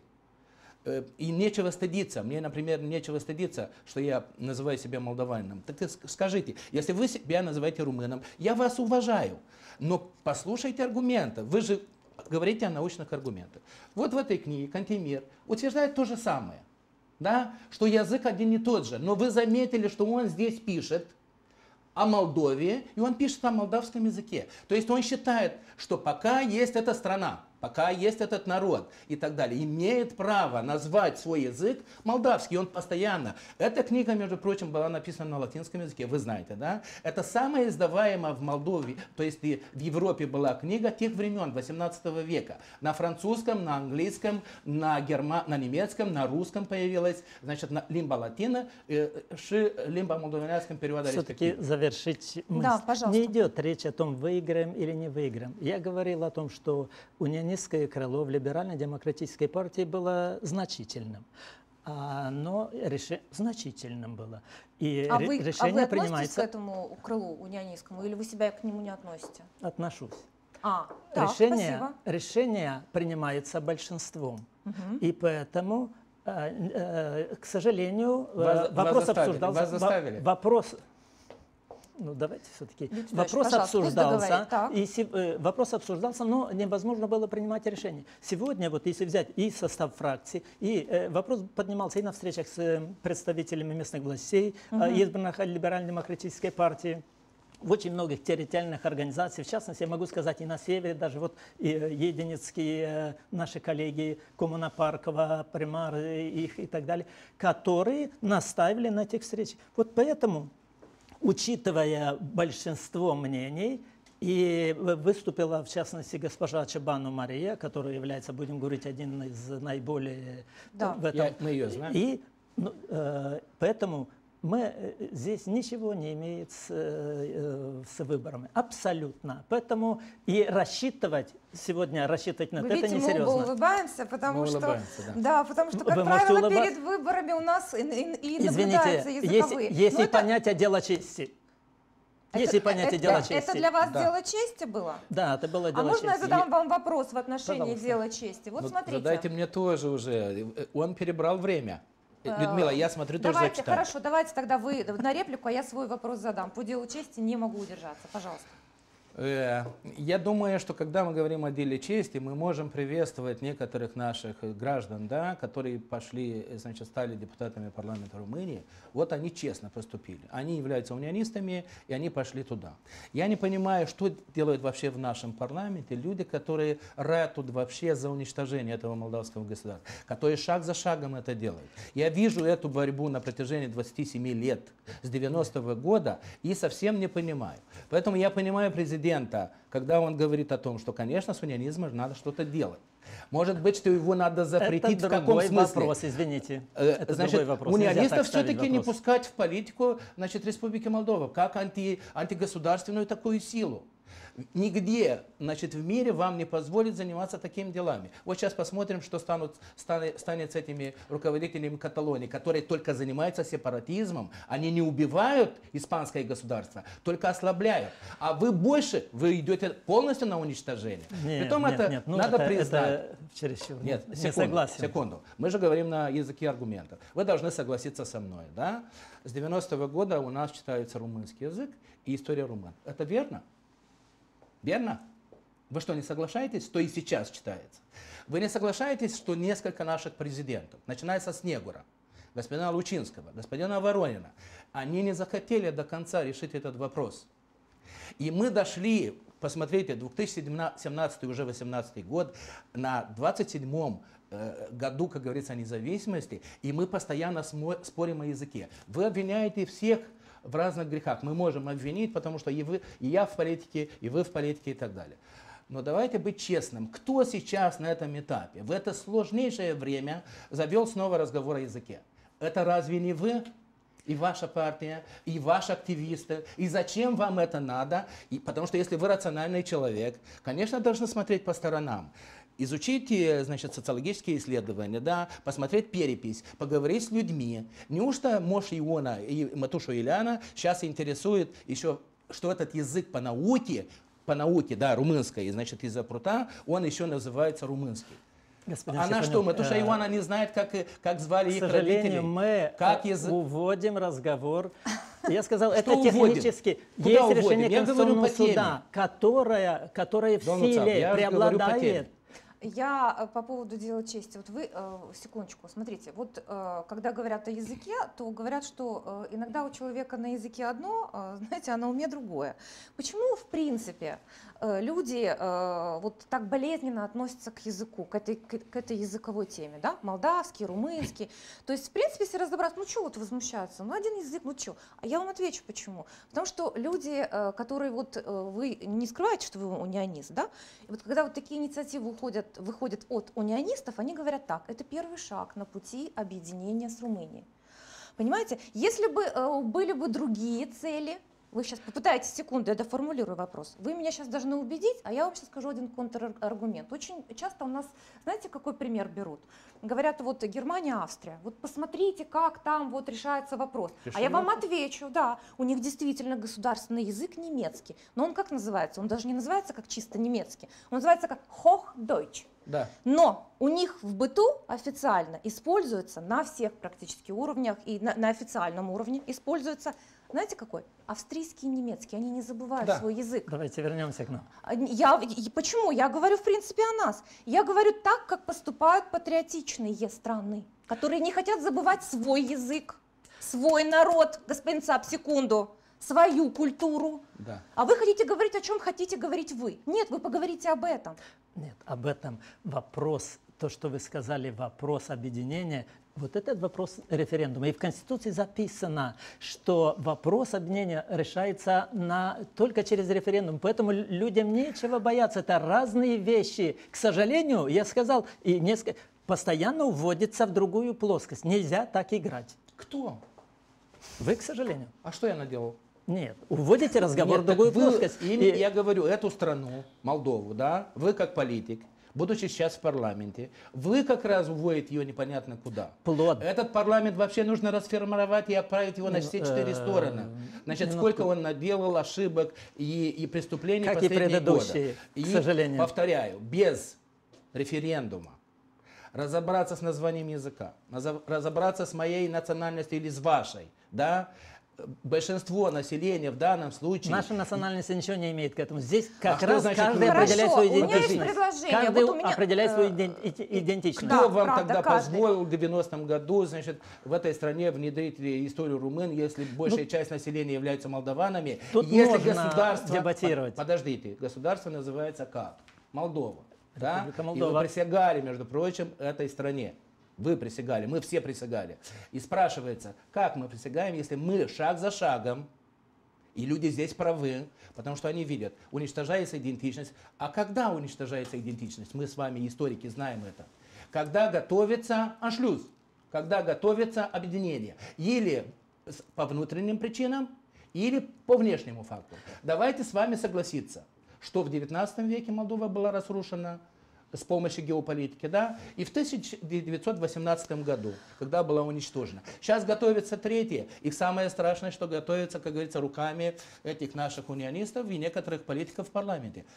Э, И нечего стыдиться. Мне, например, нечего стыдиться, что я называю себя молдаванином. Так и ск- скажите, если вы себя называете румыном, я вас уважаю. Но послушайте аргументы. Вы же говорите о научных аргументах. Вот в этой книге Кантемир утверждает то же самое. Да? Что язык один и тот же. Но вы заметили, что он здесь пишет о Молдове, и он пишет о молдавском языке. То есть он считает, что пока есть эта страна, пока есть этот народ и так далее, имеет право назвать свой язык молдавский. Он постоянно. Эта книга, между прочим, была написана на латинском языке, вы знаете, да? Это самая издаваемая в Молдове, то есть и в Европе была книга тех времен, восемнадцатого века. На французском, на английском, на, герма... на немецком, на русском появилась, значит, на лимба латина, э, ши лимба молдавянском перевода. Все-таки завершить мысль. Да, пожалуйста. Не идет речь о том, выиграем или не выиграем. Я говорил о том, что унионистское крыло в либерально-демократической партии было значительным. А, но реше... значительным было. И А ре- вы, а вы решение относитесь принимается... к этому крылу унионистскому, или вы себя к нему не относите? Отношусь. А, так, решение, спасибо. решение принимается большинством. Мгм. И поэтому, э, э, к сожалению, э, Вас- вас вопрос заставили, обсуждался. вас во- заставили. Вопрос... Ну, давайте все-таки. Виктор Вопрос Федорович, пожалуйста, пусть обсуждался, договорит. Так. и се- э, вопрос обсуждался, но невозможно было принимать решение. Сегодня, вот если взять и состав фракции, и э, вопрос поднимался и на встречах с э, представителями местных властей, э, избранных от либерально-демократической партии, в очень многих территориальных организациях, в частности, я могу сказать, и на севере, даже вот и, э, единицкие э, наши коллеги, Коммуна Паркова, Примар э, их и так далее, которые настаивали на этих встречах. Вот поэтому, учитывая большинство мнений, и выступила, в частности, госпожа Чебану Мария, которая является, будем говорить, один из наиболее Да. в этом. Я- мы ее знаем. И ну, э, поэтому мы э, здесь ничего не имеет с, э, с выборами. Абсолютно. Поэтому и рассчитывать, сегодня рассчитывать на Вы это видите, мы оба несерьезно. улыбаемся, потому Мы что, улыбаемся, да. да, потому что, Вы как можете правило, улыбаться. перед выборами у нас и, и- и Извините, наблюдаются есть, языковые. есть Но и это- понятие дела чести. Есть и это- понятие это- дела это чести. для вас Да. дело чести было? Да, это было А дело можно я чести. задам вам вопрос в отношении Пожалуйста. дела чести? Вот Ну, смотрите. задайте мне тоже уже. Он перебрал время. Людмила, я смотрю, тоже Давайте, зачитаю. хорошо, давайте тогда вы на реплику, а я свой вопрос задам. По делу чести не могу удержаться. Пожалуйста. Э, Я думаю, что когда мы говорим о деле чести, мы можем приветствовать некоторых наших граждан, да, которые пошли, значит, стали депутатами парламента Румынии. Вот они честно поступили. Они являются унионистами, и они пошли туда. Я не понимаю, что делают вообще в нашем парламенте люди, которые ратуют вообще за уничтожение этого молдавского государства, которые шаг за шагом это делают. Я вижу эту борьбу на протяжении двадцати семи лет, с девяностого года, и совсем не понимаю. Поэтому я понимаю президента, когда он говорит о том, что, конечно, с унионизмом надо что-то делать. Может быть, что его надо запретить Это в каком другой смысле? вопрос, извините. Э, Это Значит, другой вопрос. Нельзя так унионистов ставить все-таки не вопрос. пускать в политику, значит, Республики Молдова, как анти, антигосударственную такую силу. Нигде, значит, в мире вам не позволит заниматься такими делами. Вот сейчас посмотрим, что станут, станет, станет с этими руководителями Каталонии, которые только занимаются сепаратизмом. Они не убивают испанское государство, только ослабляют. А вы больше, вы идете полностью на уничтожение. Нет, Притом нет, это нет, ну, надо это- признать. это чересчур. Нет, не секунду, согласен. секунду. Мы же говорим на языке аргументов. Вы должны согласиться со мной, да? С девяностого года у нас читается румынский язык и история румын. Это верно? Верно? Вы что, не соглашаетесь, что и сейчас читается? Вы не соглашаетесь, что несколько наших президентов, начиная со Снегура, господина Лучинского, господина Воронина, они не захотели до конца решить этот вопрос. И мы дошли, посмотрите, две тысячи семнадцатый, уже восемнадцатый год, на двадцать седьмом э, году, как говорится, независимости, и мы постоянно смо- спорим о языке. Вы обвиняете всех в разных грехах. Мы можем обвинить, потому что и, вы, и я в политике, и вы в политике и так далее. Но давайте быть честным. Кто сейчас на этом этапе, в это сложнейшее время завел снова разговор о языке? Это разве не вы? И ваша партия, и ваши активисты. И зачем вам это надо? И, потому что если вы рациональный человек, конечно, должны смотреть по сторонам. Изучите, значит, социологические исследования, да, посмотреть перепись, поговорить с людьми. Неужто Мош Иона и Матушу Иляна сейчас интересует еще, что этот язык по науке, по науке, да, румынской, значит, из-за прута, он еще называется румынский. Господин Она Степанюк, что, Матуша э, Иоанна не знает, как, как звали К их родителей? сожалению, мы Как э, язык? уводим разговор. Я сказал, Что это уводим? технически. Куда Есть уводим? решение Я говорю Конституционного по теме. суда, которое, которое в Дон Луцак, силе я же говорю по теме. преобладает. Я э, по поводу дела чести. Вот вы, э, секундочку, смотрите, вот э, когда говорят о языке, то говорят, что э, иногда у человека на языке одно, э, знаете, а на уме другое. Почему, в принципе, э, люди э, вот так болезненно относятся к языку, к этой, к, к этой языковой теме, да? Молдавский, румынский. То есть, в принципе, если разобраться, ну что вот возмущаются, ну один язык, ну что? А я вам отвечу, почему. Потому что люди, э, которые вот, э, вы не скрываете, что вы унионист, да? И вот когда вот такие инициативы уходят, выходят от унионистов, они говорят так: это первый шаг на пути объединения с Румынией. Понимаете, если бы э, были бы другие цели, вы сейчас попытаетесь, секунду, я доформулирую вопрос, вы меня сейчас должны убедить, а я вам сейчас скажу один контраргумент. Очень часто у нас, знаете, какой пример берут? Говорят, вот Германия, Австрия, вот посмотрите, как там вот решается вопрос. А я вам отвечу, да, у них действительно государственный язык немецкий, но он как называется? Он даже не называется как чисто немецкий, он называется как Hochdeutsch. Да. Но у них в быту официально используется на всех практически уровнях и на, на официальном уровне используется Знаете какой? Австрийский и немецкий, они не забывают Да. свой язык. Давайте вернемся к нам. Я, и почему? Я говорю, в принципе, о нас. Я говорю так, как поступают патриотичные страны, которые не хотят забывать свой язык, свой народ, господин Цап, секунду, свою культуру. Да. А вы хотите говорить, о чем хотите говорить вы. Нет, вы поговорите об этом. Нет, об этом вопрос, то, что вы сказали, вопрос объединения, вот этот вопрос референдума. И в Конституции записано, что вопрос объединения решается на, только через референдум. Поэтому людям нечего бояться. Это разные вещи. К сожалению, я сказал, и несколько, постоянно уводится в другую плоскость. Нельзя так играть. Кто? Вы, к сожалению. А что я наделал? Нет, уводите разговор Нет, в другую так вы- плоскость. им- И- Я говорю, эту страну, Молдову, да, вы как политик, будучи сейчас в парламенте, вы как раз уводите ее непонятно куда. Плод. Этот парламент вообще нужно расформировать и отправить его на все четыре Э, стороны. Значит, минутку. сколько он наделал ошибок и, и преступлений Как и последние предыдущие, годы. к И, сожалению. повторяю, без референдума разобраться с названием языка, разо- разобраться с моей национальностью или с вашей, да, большинство населения в данном случае... Наша национальность ничего не имеет к этому. Здесь как что раз значит каждый не определяет Хорошо, свою у меня есть идентичность. предложение. Каждый Вот у меня, определяет свою э, иден- иде- идентичность. Кто Да, вам правда, тогда каждый. позволил в девяностом году, значит, в этой стране внедрить историю румын, если большая часть населения являются молдаванами? Ну, тут если можно государство... дебатировать. Под- Подождите, государство называется как? Молдова. Да? Республика И Молдова. вы присягали, между прочим, этой стране. Вы присягали, мы все присягали. И спрашивается, как мы присягаем, если мы шаг за шагом, и люди здесь правы, потому что они видят, уничтожается идентичность. А когда уничтожается идентичность? Мы с вами, историки, знаем это. Когда готовится аншлюз, когда готовится объединение. Или с- по внутренним причинам, или по внешнему факту. Давайте с вами согласиться, что в девятнадцатом веке Молдова была разрушена с помощью геополитики, да, и в тысяча девятьсот восемнадцатом году, когда была уничтожена. Сейчас готовится третье, и самое страшное, что готовится, как говорится, руками этих наших унионистов и некоторых политиков в парламенте.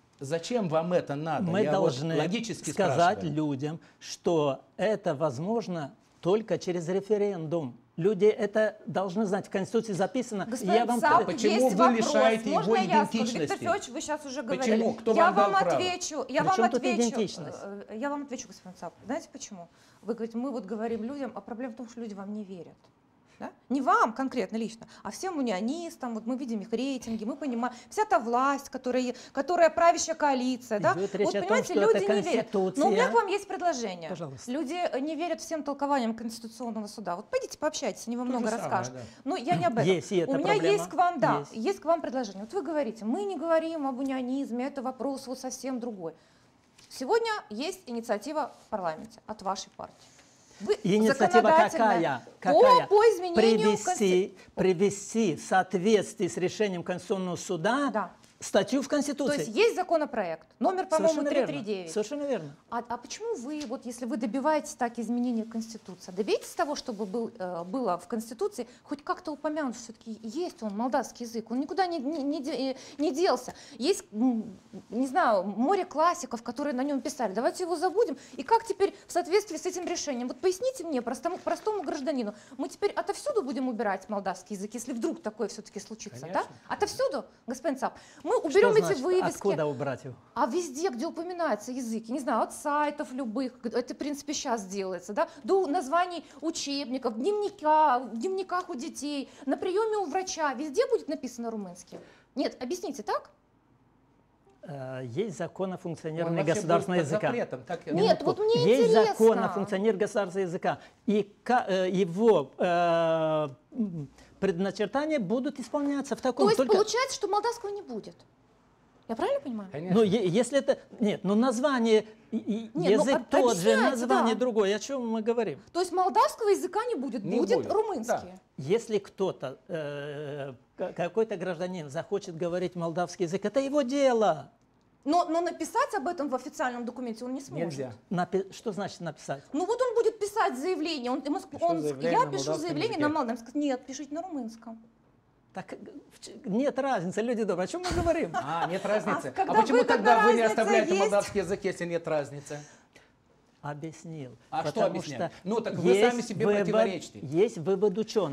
Зачем вам это надо? Мы Я вот должны логически сказать спрашиваю. людям, что это возможно только через референдум. Люди это должны знать. В Конституции записано. Господин Я вам... Цап, Почему есть вы вопрос. лишаете Можно его я скажу? идентичности? Виктор Федорович, вы сейчас уже говорили. Почему? Кто я вам дал вам право? отвечу. Я При вам чем тут отвечу. идентичность? э, Я вам отвечу, господин Цап. Знаете почему? Вы говорите, мы вот говорим людям, а проблема в том, что люди вам не верят. Да? Не вам конкретно лично, а всем унионистам. Вот мы видим их рейтинги, мы понимаем, вся та власть, которая, которая правящая коалиция. Да? Идет речь Вот о том, понимаете, что люди это не верят. Но у меня Конституция. к вам есть предложение. Пожалуйста. Люди не верят всем толкованиям Конституционного суда. Вот пойдите пообщайтесь, они вам То же много самое, расскажут. да. Ну, я не об этом. Есть, и это у меня проблема. есть к вам, да, Есть. есть. к вам предложение. Вот вы говорите, мы не говорим об унионизме, это вопрос вот совсем другой. Сегодня есть инициатива в парламенте от вашей партии. Вы Инициатива законодательная какая? По, какая? по изменению Привести, привести в соответствии с решением Конституционного суда Да. статью в То Конституции. есть есть законопроект, номер, по-моему, Совершенно триста верно. тридцать девять. Совершенно верно. А, а почему вы, вот если вы добиваетесь так изменения Конституции, добейтесь того, чтобы был, э, было в Конституции хоть как-то упомянут, все-таки есть он, молдавский язык, он никуда не, не, не де- не делся. Есть, м, не знаю, море классиков, которые на нем писали, давайте его забудем. И как теперь в соответствии с этим решением? Вот поясните мне, простому, простому гражданину, мы теперь отовсюду будем убирать молдавский язык, если вдруг такое все-таки случится, да? Конечно. Отовсюду, господин Цап. Мы уберем Что эти значит, вывески. Откуда убрать его? А везде, где упоминается язык, я не знаю, от сайтов любых, это, в принципе, сейчас делается, да, до названий учебников, дневника, в дневниках у детей, на приеме у врача, везде будет написано румынский? Нет, объясните, так? Э, Есть закон о Он функционировании вообще государственного будет под языка. запретом, так я- Нет, вот мне Есть интересно. закон о функционировании государственного языка. И ка- э, его э, м, предначертания будут исполняться в таком... То есть только- получается, что молдавского не будет? Я правильно понимаю? Конечно. Ну, е- если это... Нет, ну название, и- и Не, ну, язык об- тот же, объясняйте, название да. другое. О чем мы говорим? То есть молдавского языка не будет, Не будет, будет, румынский. да. Если кто-то, э, к- какой-то гражданин захочет говорить молдавский язык, это его дело. Но, но написать об этом в официальном документе он не сможет. Нельзя. Напи- Что значит написать? Ну вот он будет писать заявление, он, ему ск- Пишу он ск- заявление я на пишу молдавском заявление языке. на молдавском. Он скажет, нет, пишите на румынском. Так э, в ч- нет разницы, люди добрые. О чем мы говорим? А, нет разницы. А А, когда почему вы- тогда когда вы не разница оставляете есть? молдавский язык, если нет разницы? Объяснил. А что Потому объяснять? что Ну, так вы есть сами себе вывод- противоречите. Есть вывод ученых,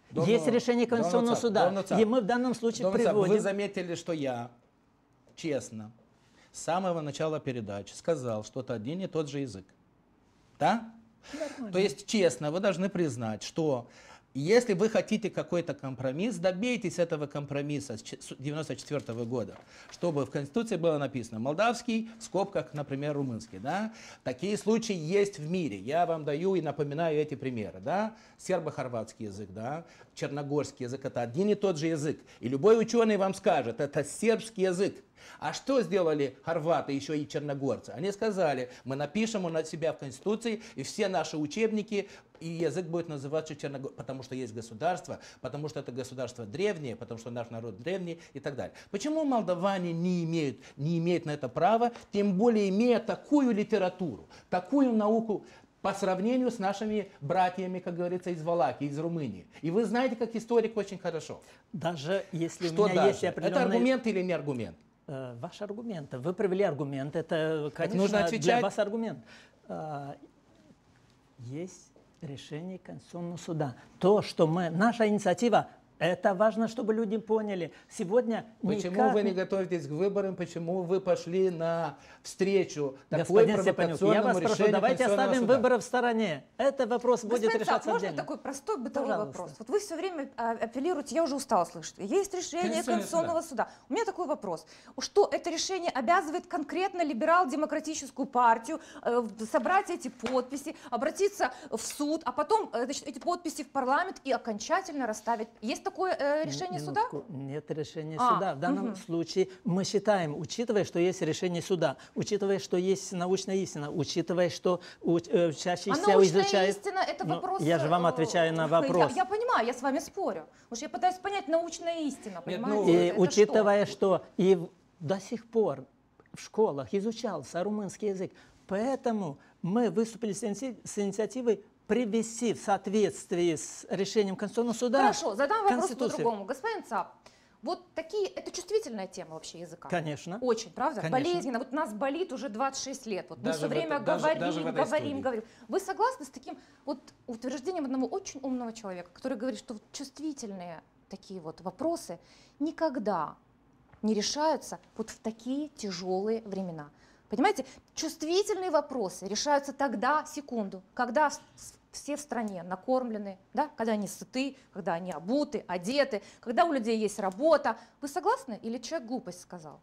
Домну, Есть решение Конституционного Домну, суда. Домну, И мы в данном случае Домну, приводим... Вы заметили, что я честно с самого начала передачи сказал, что это один и тот же язык. Да? Нормально. То есть честно, вы должны признать, что если вы хотите какой-то компромисс, добейтесь этого компромисса с девяносто четвёртого года, чтобы в Конституции было написано молдавский, в скобках, например, румынский. Да? Такие случаи есть в мире. Я вам даю и напоминаю эти примеры. Да? Сербо-хорватский язык, да? Черногорский язык — это один и тот же язык. И любой ученый вам скажет, это сербский язык. А что сделали хорваты, еще и черногорцы? Они сказали, мы напишем у себя в Конституции, и все наши учебники, и язык будет называться черногорский, потому что есть государство, потому что это государство древнее, потому что наш народ древний и так далее. Почему молдаване не имеют, не имеют на это права, тем более имея такую литературу, такую науку, по сравнению с нашими братьями, как говорится, из Валахии, из Румынии? И вы знаете, как историк, очень хорошо. Даже если что у меня даже? есть определенные... Это аргумент или не аргумент? Ваш аргумент. Вы привели аргумент. Это, конечно, нужно отвечать. Для вас аргумент. Есть решение Конституционного суда. То, что мы... Наша инициатива... Это важно, чтобы люди поняли. Сегодня Почему никак... вы не готовитесь к выборам? Почему вы пошли на встречу такой Господин Степанюк, я вас прошу, давайте оставим выборы в стороне. Это вопрос будет Господин решаться Цап, можно отдельно. такой простой бытовой Пожалуйста. вопрос? Вот вы все время а, апеллируете, я уже устала слышать. Есть решение Конституционного суда. У меня такой вопрос. Что это решение обязывает конкретно либерал-демократическую партию э, собрать эти подписи, обратиться в суд, а потом э, значит, эти подписи в парламент и окончательно расставить? Есть такое э, решение Минутку. суда? Нет решения А, суда. В данном угу. случае мы считаем, учитывая, что есть решение суда, учитывая, что есть научная истина, учитывая, что учащиеся а научная изучают... истина — это Ну, вопрос... я же вам отвечаю на вопрос. Я, я понимаю, я с вами спорю. Потому что я пытаюсь понять научная истина, понимаете? ну, И это учитывая, что? что и в- до сих пор в школах изучался румынский язык, поэтому мы выступили с, иници- с инициативой привести в соответствии с решением Конституционного суда Хорошо, задам вопрос Конституцию. по-другому. Господин Цап, вот такие, это чувствительная тема вообще языка. Конечно. Очень, правда? Конечно. Болезненно. Вот нас болит уже двадцать шесть лет. Вот мы Даже все в время это- даже- говорим, даже в этой говорим, студии. говорим. Вы согласны с таким вот утверждением одного очень умного человека, который говорит, что вот чувствительные такие вот вопросы никогда не решаются вот в такие тяжелые времена? Понимаете, чувствительные вопросы решаются тогда, секунду, когда с- все в стране накормлены, да? Когда они сыты, когда они обуты, одеты, когда у людей есть работа. Вы согласны или человек глупость сказал?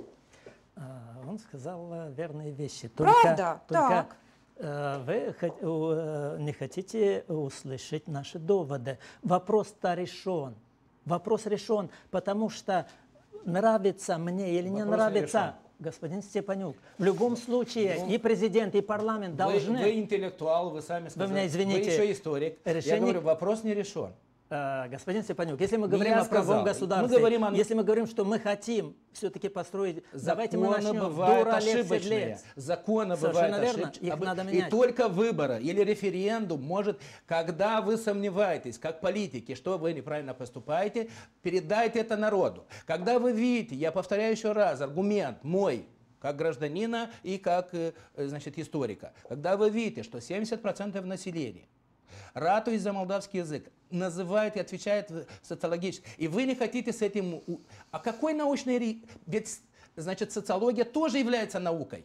А, Он сказал э, верные вещи. Правда? Только Так. э, вы хот- э, не хотите услышать наши доводы. Вопрос-то решен. Вопрос решен, потому что нравится мне или не Вопрос не нравится, решен. господин Степанюк, в любом случае Ну, и президент, и парламент Вы, должны... вы интеллектуал, вы сами сказали. меня извините. Вы еще историк. Я Решение- говорю, вопрос не решен. Э, Господин Степанюк, если мы Не говорим я о правовом сказал. государстве, Мы говорим о- если мы говорим, что мы хотим все-таки построить, давайте мы Законы начнем. бывают Дура, Олег ошибочные. Седлец. Законы Совершенно бывают верно. ошибочные. Их Об- надо И менять. только выборы или референдум может, когда вы сомневаетесь, как политики, что вы неправильно поступаете, передайте это народу. Когда вы видите, я повторяю еще раз, аргумент мой, как гражданина и как э, значит, историка. Когда вы видите, что семьдесят процентов населения ратует за молдавский язык, называет и отвечает социологически, и вы не хотите с этим... у- А какой научный... ри- Ведь, значит, социология тоже является наукой.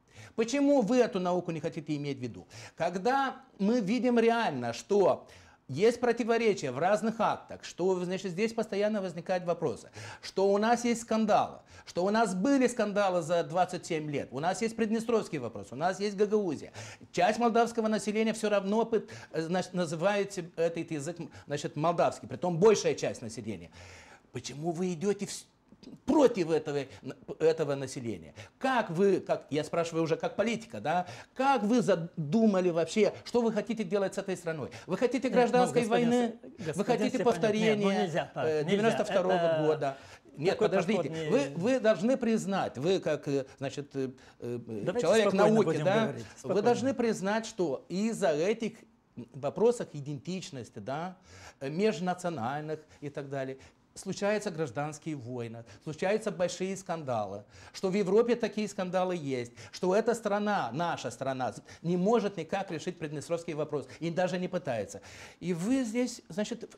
Почему вы эту науку не хотите иметь в виду? Когда мы видим реально, что есть противоречия в разных актах, что, значит, здесь постоянно возникают вопросы, что у нас есть скандалы, что у нас были скандалы за двадцать семь лет, у нас есть Приднестровский вопрос, у нас есть Гагаузия. Часть молдавского населения все равно пыт- значит, называет себе этот язык, значит, молдавский, притом большая часть населения. Почему вы идете в против этого, этого населения? Как вы, как, я спрашиваю уже как политика, да, как вы задумали вообще, что вы хотите делать с этой страной? Вы хотите гражданской Ну, господин войны? С- Вы господин хотите Степанюк, повторения нет, ну нельзя так, э, нельзя. девяносто второго Это года? Нет, такой подождите, подход не- вы, вы должны признать, вы как, э, значит, э, э, Давайте человек спокойно науки, будем да, говорить, вы спокойно. должны признать, что из-за этих вопросов идентичности, да, э, межнациональных и так далее, случаются гражданские войны, случаются большие скандалы, что в Европе такие скандалы есть, что эта страна, наша страна, не может никак решить приднестровский вопрос и даже не пытается. И вы здесь, значит,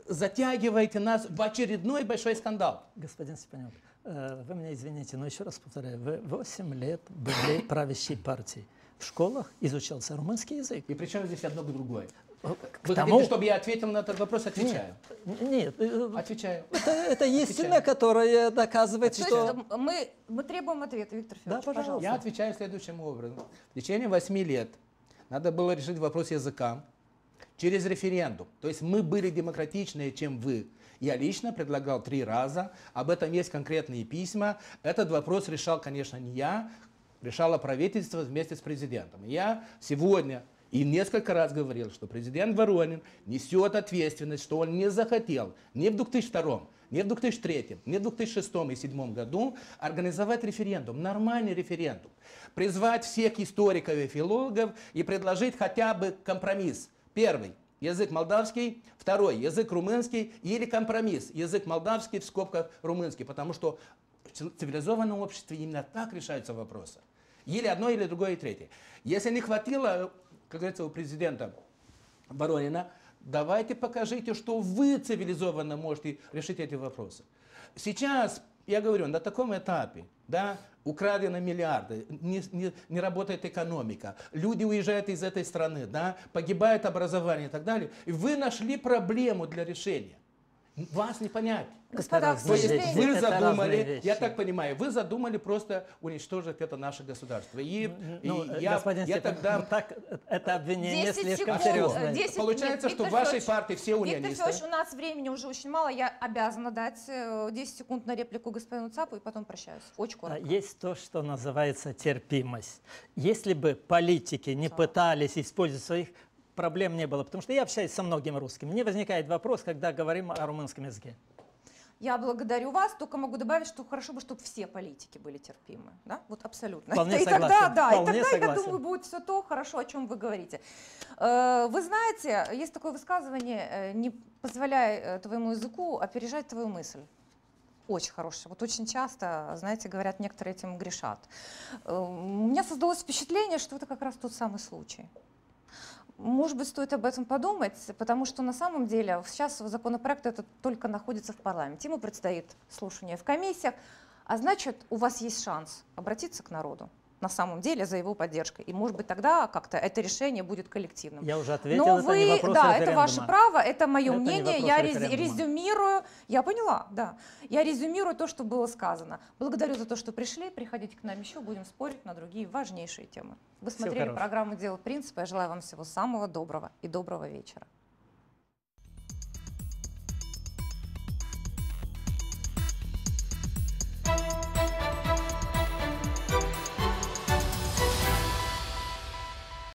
затягиваете нас в очередной большой скандал. Господин Степанюк, э, вы меня извините, но еще раз повторяю, вы восемь лет были правящей партией. В школах изучался румынский язык. И причем здесь одно к другое? К Вы тому... хотите, чтобы я ответил на этот вопрос? Отвечаю. Нет, нет Отвечаю. это, это истина, которая доказывает, То что... есть мы, мы требуем ответа, Виктор Федорович, Да, пожалуйста. Я отвечаю следующим образом. В течение восьми лет надо было решить вопрос языка через референдум. То есть мы были демократичнее, чем вы. Я лично предлагал три раза, об этом есть конкретные письма. Этот вопрос решал, конечно, не я, решало правительство вместе с президентом. Я сегодня и несколько раз говорил, что президент Воронин несет ответственность, что он не захотел ни в две тысячи втором, ни в две тысячи третьем, ни в две тысячи шестом и две тысячи седьмом году организовать референдум, нормальный референдум, призвать всех историков и филологов и предложить хотя бы компромисс. Первый – язык молдавский, второй – язык румынский или компромисс – язык молдавский в скобках румынский, потому что в цивилизованном обществе именно так решаются вопросы. Или одно, или другое, и третье. Если не хватило, как говорится, у президента Воронина, давайте покажите, что вы цивилизованно можете решить эти вопросы. Сейчас, я говорю, на таком этапе, да, украдены миллиарды, не, не, не работает экономика, люди уезжают из этой страны, да, погибает образование и так далее. И вы нашли проблему для решения. Вас не понять. Господа, к То есть сожалению, вы это разные задумали, вещи. я так понимаю, вы задумали просто уничтожить это наше государство. И, Ну, и я, господин я Степан, тогда... ну, так, это обвинение десять слишком секунд, серьезное. десять Получается, нет, что Виктор в вашей Федорович, партии все Виктор унионисты. Федорович, у нас времени уже очень мало, я обязана дать э, десять секунд на реплику господину Цапу и потом прощаюсь. Очень А, коротко. Есть то, что называется терпимость. Если бы политики не пытались использовать своих, проблем не было. Потому что я общаюсь со многими русскими. Мне возникает вопрос, когда говорим о румынском языке. Я благодарю вас, только могу добавить, что хорошо бы, чтобы все политики были терпимы. Да? Вот абсолютно. Вполне и тогда, согласен, да, вполне и тогда, я согласен. думаю, будет все то хорошо, о чем вы говорите. Э, Вы знаете, есть такое высказывание: э, не позволяй э, твоему языку опережать твою мысль. Очень хорошее. Вот очень часто, знаете, говорят, некоторые этим грешат. Э, У меня создалось впечатление, что это как раз тот самый случай. Может быть, стоит об этом подумать, потому что на самом деле сейчас законопроект этот только находится в парламенте. Ему предстоит слушание в комиссиях, а значит, у вас есть шанс обратиться к народу на самом деле за его поддержкой. И, может быть, тогда как-то это решение будет коллективным. Я уже ответил, Но это вы, не вопрос да, референдума. это ваше право, это мое Это не мнение. вопрос Я рез- референдума. резюмирую, я поняла, да. Я резюмирую то, что было сказано. Благодарю за то, что пришли. Приходите к нам еще, будем спорить на другие важнейшие темы. Вы Всего смотрели хорошего. программу «Дело принципа». Я желаю вам всего самого доброго и доброго вечера.